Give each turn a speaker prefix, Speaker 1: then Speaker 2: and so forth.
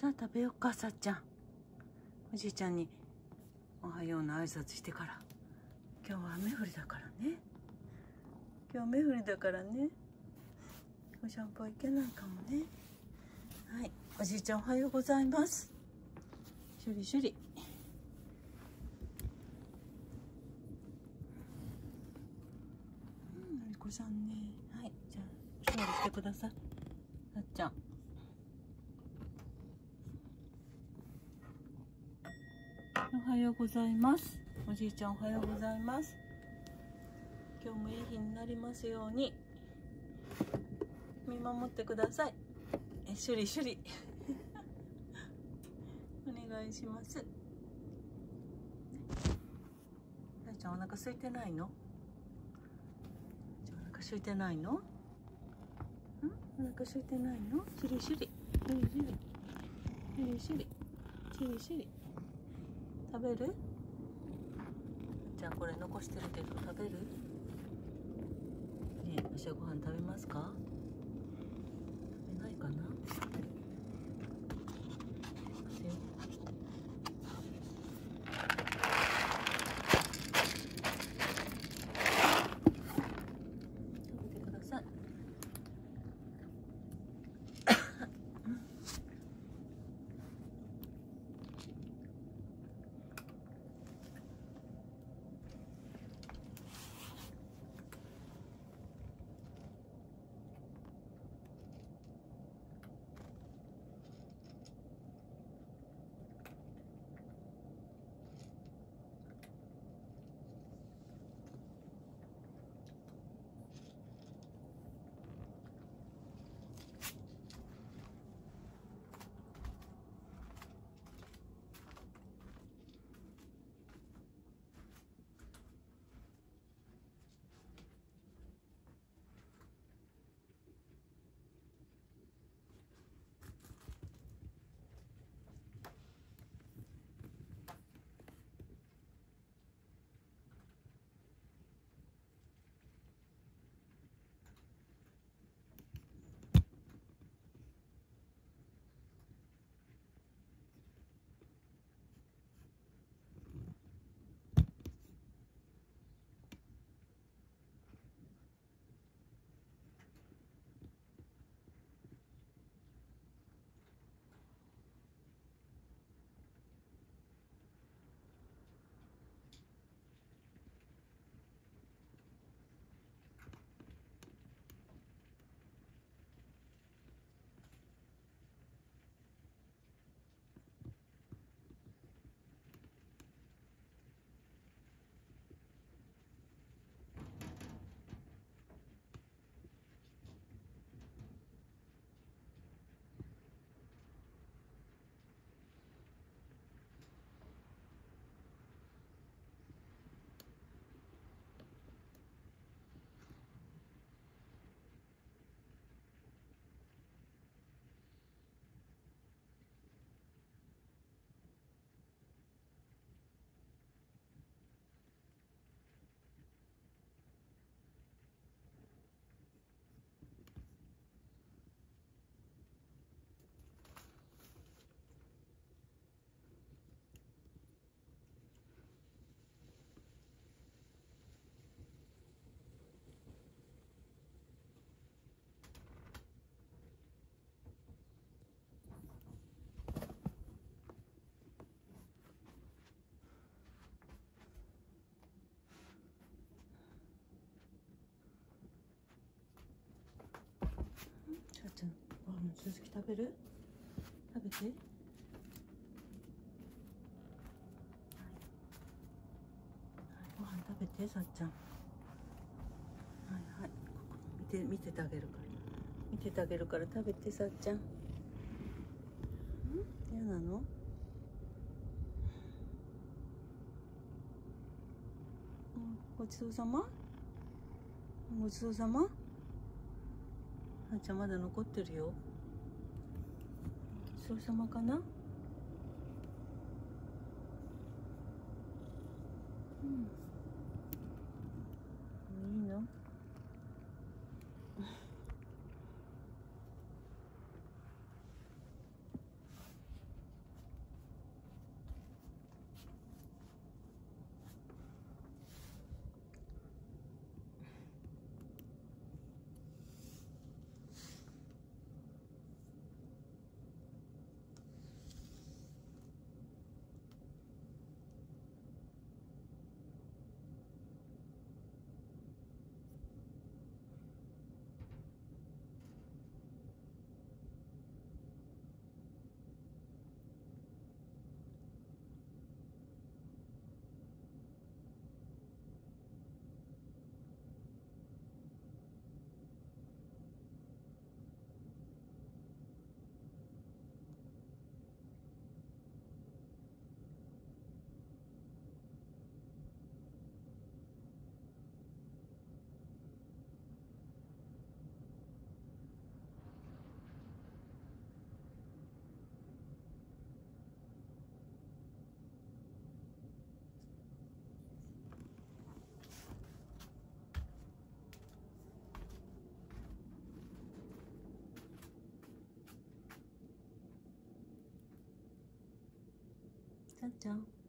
Speaker 1: さあ食べようか、さっちゃん。おじいちゃんにおはようの挨拶してから。今日は雨降りだからね。今日雨降りだからね。お散歩行けないかもね。はい、おじいちゃんおはようございます。シュリシュリ。のりこさんね。はい、じゃあお座りしてください。さっちゃん。おはようございます。おじいちゃんおはようございます。今日もいい日になりますように。見守ってください。シュリシュリお願いします。さやちゃんお腹空いてないの？お腹空いてないの？お腹空いてないの？シュリシュリシュリシュリシュリシュリシュリシュリ。食べる？じゃあこれ残してるけど食べる？ねえ、朝ごはん食べますか？食べないかな？ますよ。食べてください。さっちゃん、ご飯の続き食べる？食べて。はい、ご飯食べて、さっちゃん。はいはい、ここ見ててあげるから。見ててあげるから食べて、さっちゃん。嫌なの？ごちそうさま？ごちそうさま？さっちゃんまだ残ってるよ。ごちそうさまかな？いいの？ ちゃんちゃん。